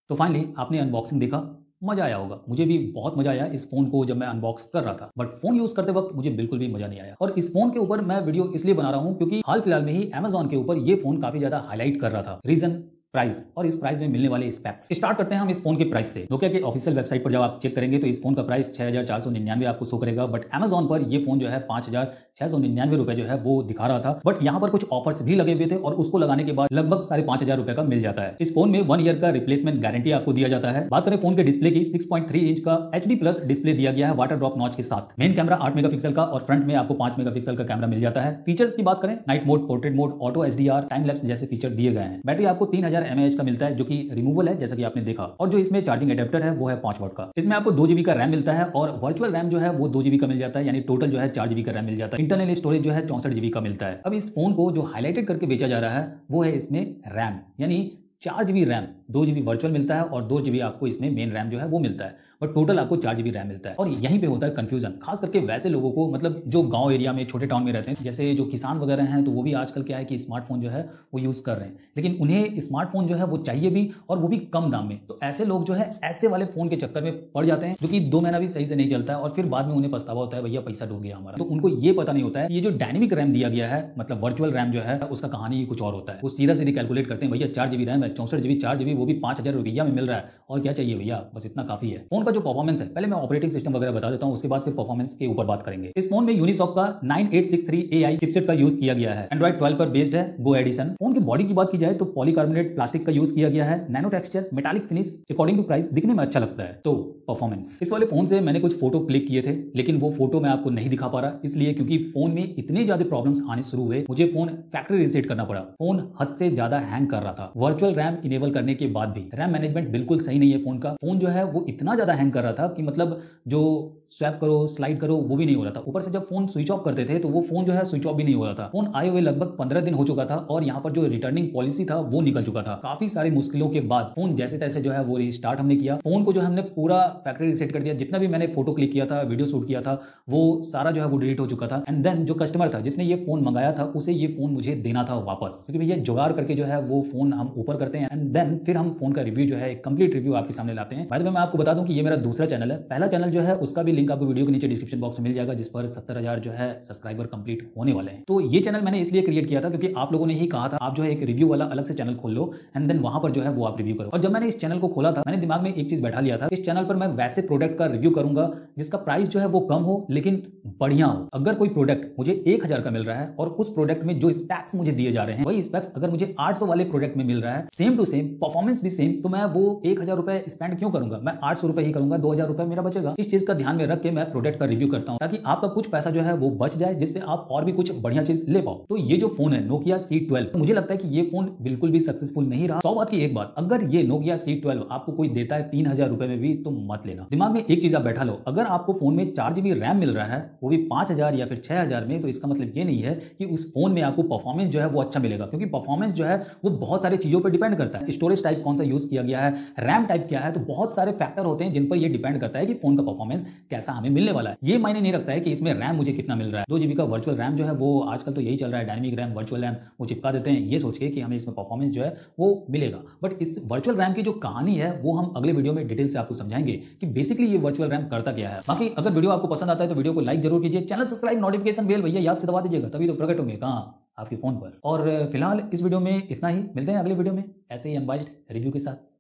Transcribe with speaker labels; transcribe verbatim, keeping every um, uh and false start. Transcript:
Speaker 1: तो फाइनली आपने अनबॉक्सिंग देखा, मजा आया होगा। मुझे भी बहुत मजा आया इस फोन को जब मैं अनबॉक्स कर रहा था, बट फोन यूज करते वक्त मुझे बिल्कुल भी मजा नहीं आया। और इस फोन के ऊपर मैं वीडियो इसलिए बना रहा हूं क्योंकि हाल फिलहाल में ही अमेजॉन के ऊपर ये फोन काफी ज्यादा हाईलाइट कर रहा था। रीजन प्राइस और इस प्राइस में मिलने वाले स्पेक्स। स्टार्ट करते हैं हम इस फोन के प्राइस से। नोकिया के ऑफिशियल वेबसाइट पर जब आप चेक करेंगे तो इस फोन का प्राइस छह हजार चार सौ निन्यानवे आपको शो करेगा, बट अमेजॉन पर ये फोन जो है पांच हजार छह सौ निन्यानवे रुपए जो है वो दिखा रहा था। बट यहाँ पर कुछ ऑफर्स भी लगे हुए थे और उसको लगाने के बाद लगभग साढ़े पांच हजार रुपए का मिल जाता है। इस फोन में वन ईयर का रिप्लेसमेंट गारंटी आपको दिया जाता है। बात करें फोन के डिस्प्ले की, सिक्स पॉइंट थ्री इंच का एच डी प्लस डिस्प्ले दिया गया है वाटर ड्रॉप नॉच के साथ। मेन कैमरा आठ मेगापिक्सल का और फ्रंट में आपको पांच मेगापिक्सल का कैमरा मिल जाता है। फीचर्स की बात करें, night mode, portrait mode, auto H D R, time lapse जैसे फीचर दिए गए हैं। बैटरी आपको तीन हजार एम ए एच का मिलता है जो कि रिमूवल है जैसा कि आपने देखा, और जो इसमें चार्जिंग एडेप्टर है वो है पांच वाट का। इसमें आपको दो जीबी का रैम मिलता है और वर्चुअल रैम जो है वो दो जीबी का मिल जाता है, यानी टोटल जो है चार जीबी का रैम मिल जाता है। इंटरनल स्टोरेज जो है चौसठ जीबी का मिलता है। अब इस फोन को जो हाईलाइटेड करके बेचा जा रहा है वो है इसमें रैम, यानी चार जीबी रैम, दो जीबी वर्चुअल मिलता है और दो जीबी आपको इसमें मेन रैम जो है वो मिलता है, बट टोटल आपको चार जीबी रैम मिलता है। और यहीं पे होता है कंफ्यूजन, खास करके वैसे लोगों को, मतलब जो गांव एरिया में, छोटे टाउन में रहते हैं, जैसे जो किसान वगैरह हैं, तो वो भी आजकल क्या है कि स्मार्टफोन जो है वो यूज कर रहे हैं, लेकिन उन्हें स्मार्टफोन जो है वो चाहिए भी और वो भी कम दाम में। तो ऐसे लोग जो है ऐसे वाले फोन के चक्कर में पड़ जाते हैं जो कि दो महीना भी सही से नहीं चलता है और फिर बाद में उन्हें पछतावा होता है, भैया पैसा डूब गया हमारा। तो उनको ये पता नहीं होता है ये जो डायनेमिक रैम दिया गया है, मतलब वर्चुअल रैम जो है, उसका कहानी कुछ और होता है। वो सीधा सीधी कैलकुलेट करते हैं, भैया चार जीबी रैम है, चौसठ जीबी चार जीबी, वो भी पांच हजार रुपया में मिल रहा है, और क्या चाहिए भैया, बस इतना काफी है। फोन का जो परफॉर्मेंस है, पहले मैं ऑपरेटिंग सिस्टम वगैरह बता देता हूं, उसके बाद फिर परफॉर्मेंस के ऊपर बात करेंगे। इस फोन में यूनिसॉक का nine eight six three A I chipset का यूज किया गया है। एंड्रॉइड ट्वेल्व पर बेस्ड है, गो एडिशन। फोन की बॉडी की बात की जाए तो पॉलीकार्बोनेट प्लास्टिक का यूज किया गया है, nano texture, metallic finish, according to price दिखने में अच्छा लगता है। तो परफॉर्मेंस, इस वाले फोन से मैंने कुछ फोटो क्लिक किए थे, लेकिन वो फोटो मैं आपको नहीं दिखा पा रहा, इसलिए क्योंकि फोन में इतने ज्यादा प्रॉब्लम्स आने शुरू हुए, मुझे फोन फैक्ट्री रीसेट करना पड़ा। फोन हद से ज्यादा हैंग कर रहा था। वर्चुअल रैम इनेबल करने के बाद भी रैम मैनेजमेंट बिल्कुल सही नहीं है फोन का। फोन जो है वो इतना ज्यादा हैंग कर रहा था कि मतलब जो स्वैप करो, स्लाइड करो, वो भी नहीं हो रहा था। ऊपर से जब फोन स्विच ऑफ करते थे तो वो फोन जो है स्विच ऑफ भी नहीं हो रहा था। फोन आए हुए लगभग पंद्रह दिन हो चुका था और यहाँ पर जो रिटर्निंग पॉलिसी था वो निकल चुका था। काफी सारी मुश्किलों के बाद फोन जैसे तैसे जो है वो रिस्टार्ट हमने किया। फोन को जो हमने पूरा फैक्ट्री रीसेट कर दिया, जितना भी मैंने फोटो क्लिक किया था, वीडियो शूट किया था, वो सारा जो है वो डिलीट हो चुका था। एंड देन जो कस्टमर था जिसने ये फोन मंगाया था, उसे ये फोन मुझे देना था वापस, क्योंकि भैया जुगाड़ करके जो है वो फोन हम ऊपर करते हैं एंड देन फिर हम फोन का रिव्यू जो है कंप्लीट रिव्यू आपके सामने लाते हैं। बाद में मैं आपको बता दूं कि ये मेरा दूसरा चैनल है। पहला चैनल जो है उसका भी लिंक आपको वीडियो के नीचे डिस्क्रिप्शन बॉक्स में मिल जाएगा, जिस पर सत्तर हजार जो है सब्सक्राइबर कंप्लीट होने वाले हैं। तो ये चैनल मैंने इसलिए क्रिएट किया था क्योंकि आप लोगों ने ही कहा था आप जो है एक रिव्यू वाला अलग से चैनल खोल लो एंड देन वहां पर जो है वो आप रिव्यू करो। और जब मैंने इस चैनल को खोला था, मैंने दिमाग में एक चीज बैठा लिया था, इस चैनल पर मैं वैसे प्रोडक्ट का रिव्यू करूंगा जिसका प्राइस जो है वो कम हो लेकिन बढ़िया हो। अगर कोई प्रोडक्ट मुझे एक हजार का मिल रहा है और उस प्रोडक्ट में जो स्पेक्स मुझे दिए जा रहे हैं वही स्पेक्स अगर मुझे आठ सौ वाले प्रोडक्ट में मिल रहा है, सेम टू सेम, परफॉर्मेंस भी सेम, तो मैं वो एक हजार रुपए स्पेंड क्यों करूंगा? मैं आठ सौ रुपए ही करूंगा, दो हजार रुपए मेरा बचेगा। इस चीज का ध्यान में रख के मैं प्रोडक्ट का रिव्यू करता हूं ताकि आपका कुछ पैसा जो है वो बच जाए, जिससे आप और भी कुछ बढ़िया चीज ले पाओ। तो ये जो फोन है नोकिया सी ट्वेल्व, मुझे लगता है कि ये फोन बिल्कुल भी सक्सेसफुल नहीं रहा। सौ बात की एक बात, अगर ये नोकिया सी ट्वेल्व आपको कोई देता है तीन हजार रुपए में भी तो मत लेना। दिमाग में एक चीज आप बैठा लो, अगर आपको फोन में चार जीबी रैम मिल रहा है वो भी पांच हजार या फिर छह हजार में, तो इसका मतलब ये नहीं है कि उस फोन में आपको परफॉर्मेंस जो है वो अच्छा मिलेगा, क्योंकि परफॉर्मेंस जो है वो बहुत सारी चीजों पर डिपेंड करता है। स्टोरेज टाइप कौन सा यूज किया गया है, रैम टाइप क्या है, तो बहुत सारे फैक्टर होते हैं जिन पर यह डिपेंड करता है कि फोन का परफॉर्मेंस कैसा हमें मिलने वाला है। ये मायने नहीं रखता है कि इसमें रैम मुझे कितना मिल रहा है। दो जीबी का वर्चुअल रैम जो है वो आजकल तो यही चल रहा है, डायनेमिक रैम, वर्चुअल रैम वो चिपका देते हैं ये सोच के कि हमें इसमें परफॉर्मेंस जो है वो मिलेगा। बट इस वर्चुअल रैम की जो कहानी है वो हम अगले वीडियो में डिटेल से आपको समझाएंगे कि बेसिकली ये वर्चुअल रैम करता क्या है। बाकी अगर वीडियो आपको पसंद आता है तो वीडियो को लाइक जरूर कीजिए, चैनल सब्सक्राइब, नोटिफिकेशन बेल भैया याद से दबा दीजिएगा, तभी तो प्रकट होंगे कहाँ आपके फोन पर। और फिलहाल इस वीडियो में इतना ही, मिलते हैं अगले वीडियो में ऐसे ही अनबाइज्ड रिव्यू के साथ।